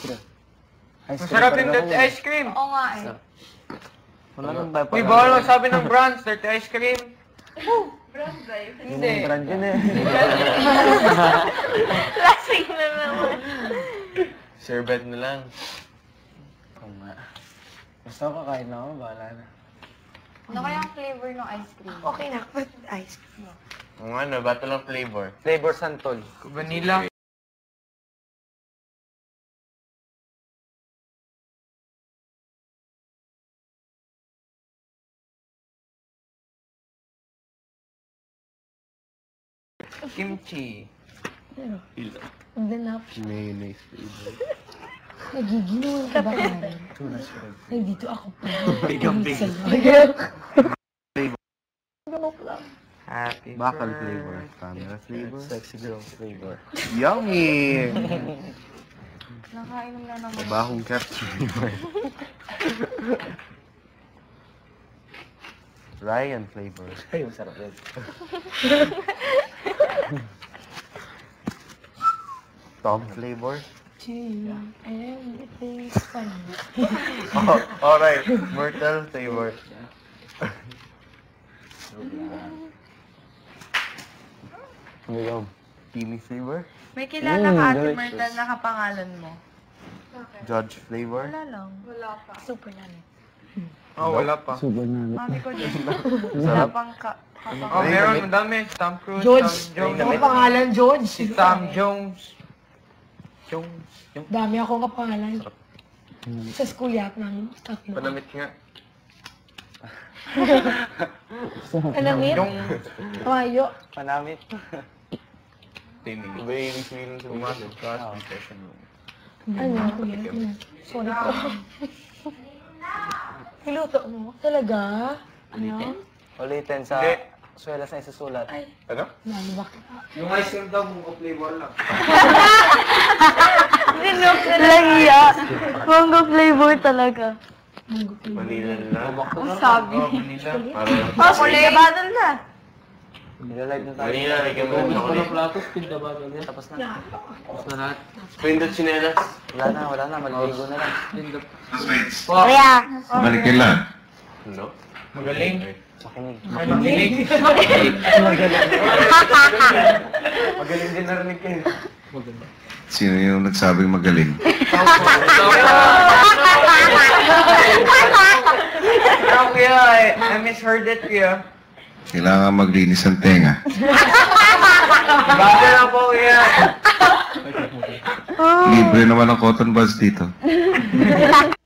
Masarap yung dirty ice cream. Oo nga eh. Wala nang ba? Uy, bawal sabi ng brands, dirty ice cream. Brand ba yun? Hindi. Brand yun eh. Lasing na naman. Sherbet na lang. Oo nga. Basta kakain na ako, bahala na. Ano kaya ang flavor ng ice cream? Okay na, but ice cream. Kung ano, bato lang flavor. Flavor santol. Vanilla. Kimchi. Ganap. Mayonnaise flavor. Nagiginawa ka ba kanin? Ay, dito ako pa. Bigang-bigang. Ganap lang. Happy Bakal flavor. Camera flavor. Sexy girl flavor. Yummy! Nakainom na naman. Bahong capture flavor. Ryan flavor. Ay, masarap yun. Tom flavor. Everything's fine. Oh, alright. Myrtle flavor. Ano yun? Pili flavor. May kilala ka, Ate delicious. Myrtle, na kapangalan mo? Judge flavor. Wala lang. Wala pa. Super namin. Oh, wala pa. Sugar na. Mami ko din. Wala pang Oh, meron, madami. Tom Cruise, George. Tom Ang Jones. pangalan, George. Si Tom Jones. Jones. Dami akong kapangalan. Sa school yak namin. Tatlo. Panamit nga. Alamit? Yung Kawayo. Panamit. Tinig. Iba yung feeling sa mga. Ano? Kuya? Sorry po. Niluto mo? Talaga? Ano? Ulitin sa Hindi. swelas na isusulat. Ay, Ano? nalo ba? yung ice cream daw, munggo flavor lang. Lahiya. Mango flavor talaga. Mango flavor. Manila lang. Ang sabi. Oh, vanilla. Parang Oh, kulay. na. Nilalive na tayo. Manila, lagyan mo ng chocolate. Tapos na. Pindot chinelas. Wala na. Maligo na lang. Kuya. Marikila. Ano? Magaling. Makinig. Ay, makinig. Magaling din narinig kayo. Sino yung nagsabing magaling? Pero kuya, I misheard it kuya. Kailangan maglinis ang tenga. Bago na po kuya. Libre naman ang cotton buds dito.